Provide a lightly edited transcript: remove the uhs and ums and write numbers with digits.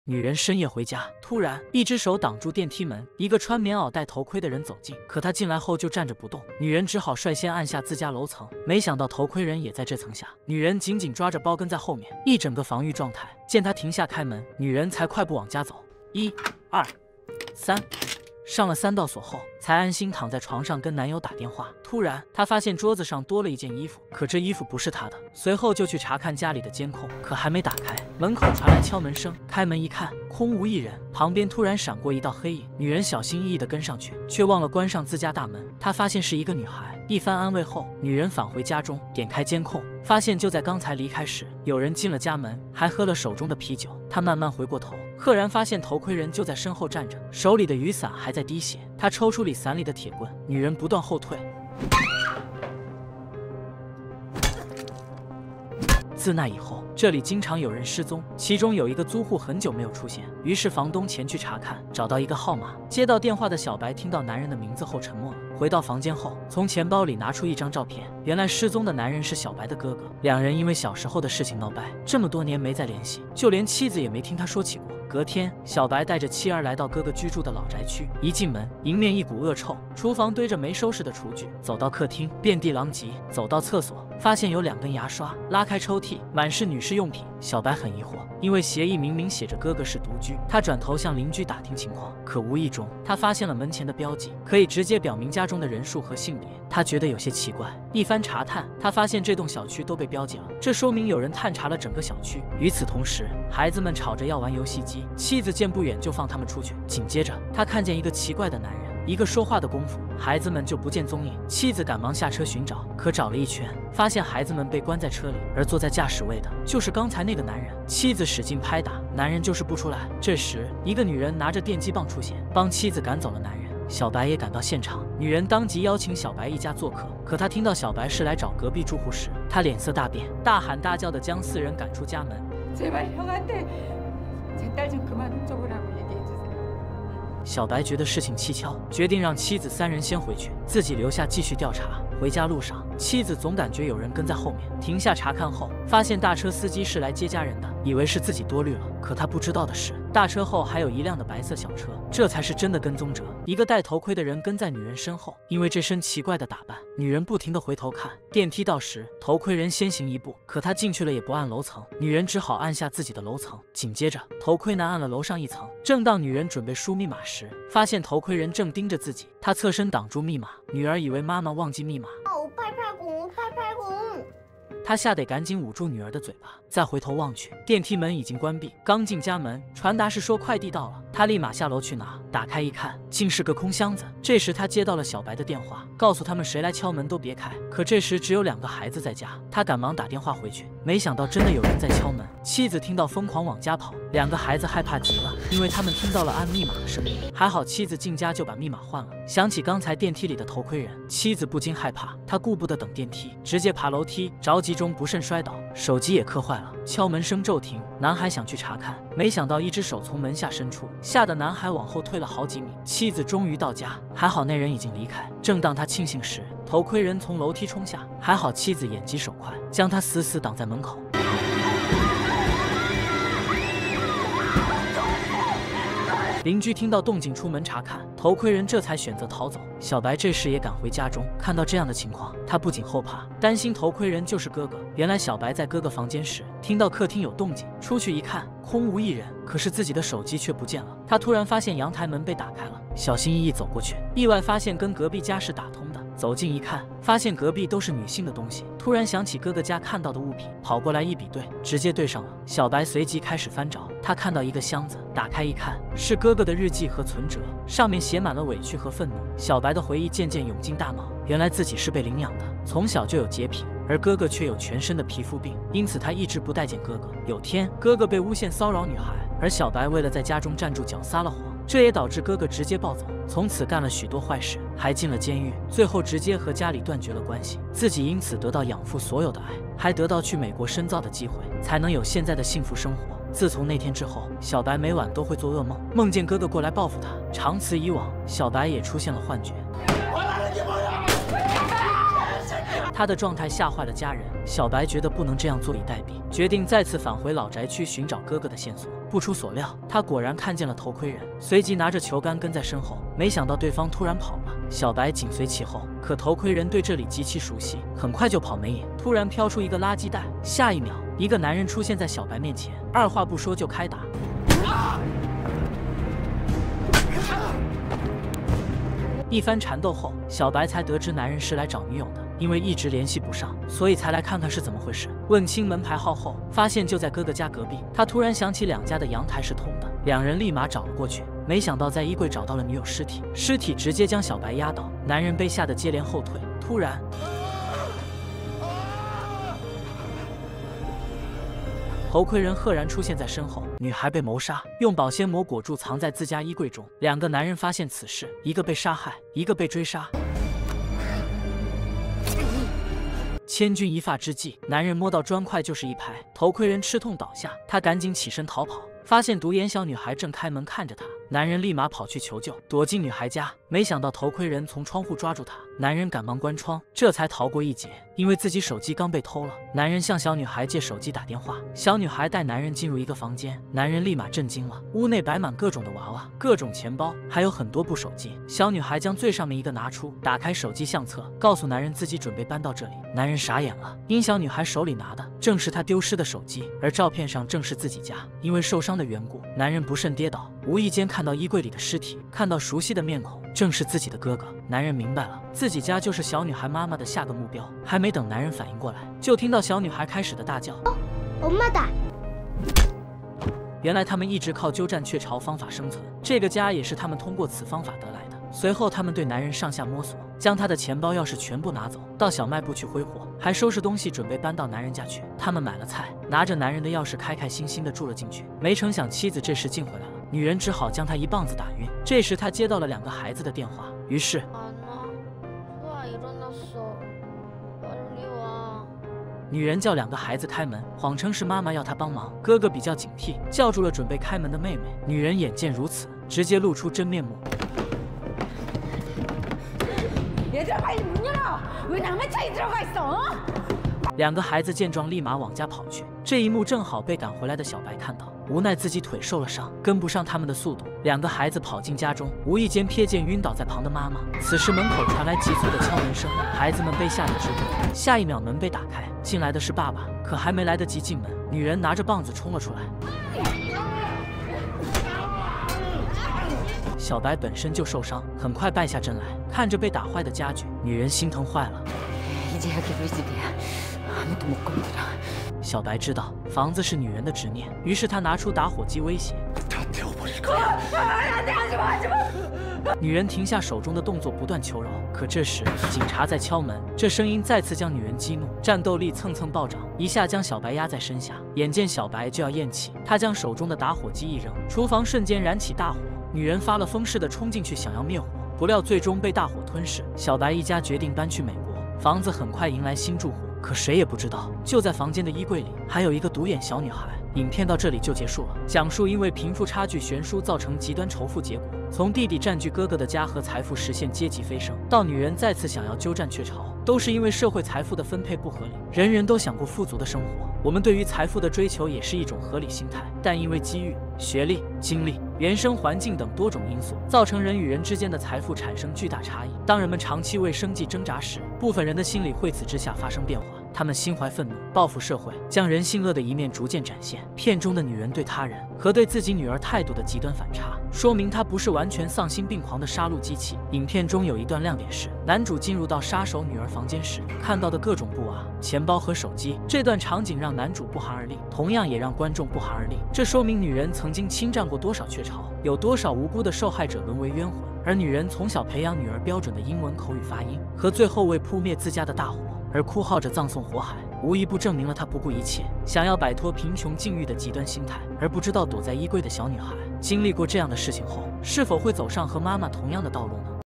女人深夜回家，突然一只手挡住电梯门，一个穿棉袄戴头盔的人走近，可他进来后就站着不动，女人只好率先按下自家楼层，没想到头盔人也在这层下，女人紧紧抓着包跟在后面，一整个防御状态。见他停下开门，女人才快步往家走。1、2、3。上了3道锁后，才安心躺在床上跟男友打电话。突然，她发现桌子上多了一件衣服，可这衣服不是她的。随后就去查看家里的监控，可还没打开，门口传来敲门声。开门一看，空无一人，旁边突然闪过一道黑影。女人小心翼翼地跟上去，却忘了关上自家大门。她发现是一个女孩。一番安慰后，女人返回家中，点开监控，发现就在刚才离开时，有人进了家门，还喝了手中的啤酒。她慢慢回过头，赫然发现头盔人就在身后站着，手里的雨伞还在滴血。她抽出伞里的铁棍，女人不断后退。自那以后，这里经常有人失踪，其中有一个租户很久没有出现，于是房东前去查看，找到一个号码。接到电话的小白听到男人的名字后沉默了。回到房间后，从钱包里拿出一张照片，原来失踪的男人是小白的哥哥，两人因为小时候的事情闹掰，这么多年没再联系，就连妻子也没听他说起过。隔天，小白带着妻儿来到哥哥居住的老宅区，一进门，迎面一股恶臭，厨房堆着没收拾的厨具，走到客厅，遍地狼藉，走到厕所，发现有2根牙刷，拉开抽屉，满是女士用品。小白很疑惑，因为协议明明写着哥哥是独居。他转头向邻居打听情况，可无意中他发现了门前的标记，可以直接表明家中的人数和性别。他觉得有些奇怪，一番查探，他发现这栋小区都被标记了，这说明有人探查了整个小区。与此同时，孩子们吵着要玩游戏机，妻子见不远就放他们出去。紧接着，他看见一个奇怪的男人，一个说话的功夫，孩子们就不见踪影。妻子赶忙下车寻找，可找了一圈，发现孩子们被关在车里，而坐在驾驶位的就是刚才那个男人。妻子使劲拍打，男人就是不出来。这时，一个女人拿着电击棒出现，帮妻子赶走了男人。小白也赶到现场，女人当即邀请小白一家做客。可她听到小白是来找隔壁住户时，她脸色大变，大喊大叫的将4人赶出家门。小白觉得事情蹊跷，决定让妻子3人先回去，自己留下继续调查。回家路上，妻子总感觉有人跟在后面，停下查看后，发现大车司机是来接家人的，以为是自己多虑了。可他不知道的是，大车后还有一辆的白色小车，这才是真的跟踪者。一个戴头盔的人跟在女人身后，因为这身奇怪的打扮，女人不停地回头看。电梯到时，头盔人先行一步，可他进去了也不按楼层，女人只好按下自己的楼层。紧接着，头盔男按了楼上1层。正当女人准备输密码时，发现头盔人正盯着自己，他侧身挡住密码，女儿以为妈妈忘记密码，他吓得赶紧捂住女儿的嘴巴，再回头望去，电梯门已经关闭。刚进家门，传达室说快递到了，他立马下楼去拿，打开一看，竟是个空箱子。这时他接到了小白的电话，告诉他们谁来敲门都别开。可这时只有2个孩子在家，他赶忙打电话回去，没想到真的有人在敲门。妻子听到疯狂往家跑，2个孩子害怕极了，因为他们听到了按密码的声音。还好妻子进家就把密码换了。想起刚才电梯里的头盔人，妻子不禁害怕，她顾不得等电梯，直接爬楼梯，着急中不慎摔倒，手机也磕坏了。敲门声骤停，男孩想去查看，没想到一只手从门下伸出，吓得男孩往后退了好几米。妻子终于到家，还好那人已经离开。正当他庆幸时，头盔人从楼梯冲下，还好妻子眼疾手快，将他死死挡在门口。邻居听到动静出门查看，头盔人这才选择逃走。小白这时也赶回家中，看到这样的情况，他不仅后怕，担心头盔人就是哥哥。原来小白在哥哥房间时，听到客厅有动静，出去一看，空无一人，可是自己的手机却不见了。他突然发现阳台门被打开了，小心翼翼走过去，意外发现跟隔壁家是打通的。走近一看，发现隔壁都是女性的东西，突然想起哥哥家看到的物品，跑过来一比对，直接对上了。小白随即开始翻找，他看到一个箱子，打开一看，是哥哥的日记和存折，上面写满了委屈和愤怒。小白的回忆渐渐涌进大脑，原来自己是被领养的，从小就有洁癖，而哥哥却有全身的皮肤病，因此他一直不待见哥哥。有天，哥哥被诬陷骚扰女孩，而小白为了在家中站住脚撒了谎，这也导致哥哥直接暴走，从此干了许多坏事，还进了监狱，最后直接和家里断绝了关系，自己因此得到养父所有的爱，还得到去美国深造的机会，才能有现在的幸福生活。自从那天之后，小白每晚都会做噩梦，梦见哥哥过来报复他，长此以往，小白也出现了幻觉。他的状态吓坏了家人，小白觉得不能这样坐以待毙，决定再次返回老宅区寻找哥哥的线索。 不出所料，他果然看见了头盔人，随即拿着球杆跟在身后。没想到对方突然跑了，小白紧随其后。可头盔人对这里极其熟悉，很快就跑没影。突然飘出一个垃圾袋，下一秒，一个男人出现在小白面前，二话不说就开打。一番缠斗后，小白才得知男人是来找女友的，因为一直联系不上，所以才来看看是怎么回事。问清门牌号后，发现就在哥哥家隔壁。他突然想起两家的阳台是通的，两人立马找了过去。没想到在衣柜找到了女友尸体，尸体直接将小白压倒，男人被吓得接连后退。突然，头盔人赫然出现在身后，女孩被谋杀，用保鲜膜裹住，藏在自家衣柜中。两个男人发现此事，一个被杀害，一个被追杀。千钧一发之际，男人摸到砖块就是一拍，头盔人吃痛倒下，他赶紧起身逃跑，发现独眼小女孩正开门看着他，男人立马跑去求救，躲进女孩家，没想到头盔人从窗户抓住他，男人赶忙关窗，这才逃过一劫。因为自己手机刚被偷了，男人向小女孩借手机打电话，小女孩带男人进入一个房间，男人立马震惊了，屋内摆满各种的娃娃、各种钱包，还有很多部手机。小女孩将最上面一个拿出，打开手机相册，告诉男人自己准备搬到这里。男人傻眼了，因小女孩手里拿的正是她丢失的手机，而照片上正是自己家。因为受伤的缘故，男人不慎跌倒，无意间看到衣柜里的尸体，看到熟悉的面孔，正是自己的哥哥。男人明白了，自己家就是小女孩妈妈的下个目标。还没等男人反应过来，就听到小女孩开始的大叫：“ 엄마 다！” 原来他们一直靠鸠占鹊巢方法生存，这个家也是他们通过此方法得来的。随后他们对男人上下摸索，将他的钱包钥匙全部拿走，到小卖部去挥霍，还收拾东西准备搬到男人家去。他们买了菜，拿着男人的钥匙开开心心的住了进去。没成想妻子这时进回来了，女人只好将他一棒子打晕。这时他接到了两个孩子的电话，于是女人叫两个孩子开门，谎称是妈妈要她帮忙。哥哥比较警惕，叫住了准备开门的妹妹。女人眼见如此，直接露出真面目。两个孩子见状，立马往家跑去。这一幕正好被赶回来的小白看到，无奈自己腿受了伤，跟不上他们的速度。两个孩子跑进家中，无意间瞥见晕倒在旁的妈妈。此时门口传来急促的敲门声，孩子们被吓得直滚。下一秒门被打开，进来的是爸爸。可还没来得及进门，女人拿着棒子冲了出来。小白本身就受伤，很快败下阵来。看着被打坏的家具，女人心疼坏了。小白知道房子是女人的执念，于是他拿出打火机威胁。女人停下手中的动作，不断求饶。可这时警察在敲门，这声音再次将女人激怒，战斗力蹭蹭暴涨，一下将小白压在身下。眼见小白就要咽气，他将手中的打火机一扔，厨房瞬间燃起大火。女人发了疯似的冲进去想要灭火，不料最终被大火吞噬。小白一家决定搬去美国，房子很快迎来新住户。可谁也不知道，就在房间的衣柜里还有一个独眼小女孩。影片到这里就结束了，讲述因为贫富差距悬殊造成极端仇富结果，从弟弟占据哥哥的家和财富实现阶级飞升，到女人再次想要鸠占鹊巢，都是因为社会财富的分配不合理。人人都想过富足的生活，我们对于财富的追求也是一种合理心态，但因为机遇、学历、经历、原生环境等多种因素，造成人与人之间的财富产生巨大差异。当人们长期为生计挣扎时，部分人的心理会此之下发生变化，他们心怀愤怒，报复社会，将人性恶的一面逐渐展现。片中的女人对他人和对自己女儿态度的极端反差，说明她不是完全丧心病狂的杀戮机器。影片中有一段亮点是，男主进入到杀手女儿房间时看到的各种布娃、钱包和手机，这段场景让男主不寒而栗，同样也让观众不寒而栗。这说明女人曾经侵占过多少鹊巢，有多少无辜的受害者沦为冤魂，而女人从小培养女儿标准的英文口语发音，和最后为扑灭自家的大火而哭号着葬送火海，无一不证明了她不顾一切想要摆脱贫穷境遇的极端心态。而不知道躲在衣柜的小女孩经历过这样的事情后，是否会走上和妈妈同样的道路呢？